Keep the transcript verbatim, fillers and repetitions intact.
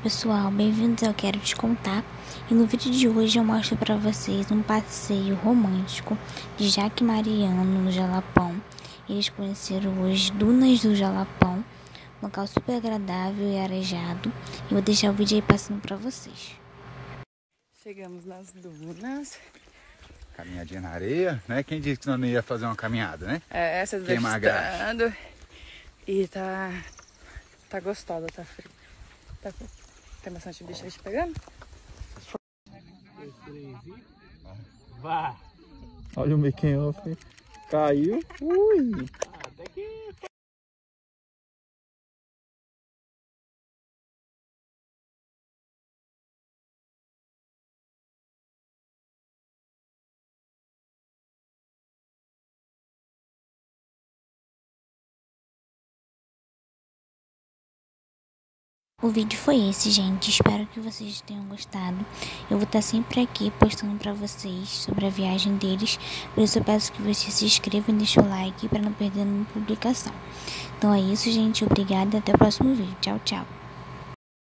pessoal, bem-vindos ao Quero Te Contar. E no vídeo de hoje eu mostro para vocês um passeio romântico de Jaque e Mariano no Jalapão. Eles conheceram as dunas do Jalapão, um local super agradável e arejado. E vou deixar o vídeo aí passando para vocês. Chegamos nas dunas. Caminhadinha na areia, né? Quem disse que não ia fazer uma caminhada, né? É, essa Queima-graxa. E tá... Tá gostosa, tá frio. Tá... Tem bastante bicho aí te pegando? Vá! Olha o making off. Caiu. Ui! Até que... O vídeo foi esse, gente. Espero que vocês tenham gostado. Eu vou estar sempre aqui postando pra vocês sobre a viagem deles. Por isso eu peço que vocês se inscrevam e deixem o like para não perder nenhuma publicação. Então é isso, gente. Obrigada e até o próximo vídeo. Tchau, tchau.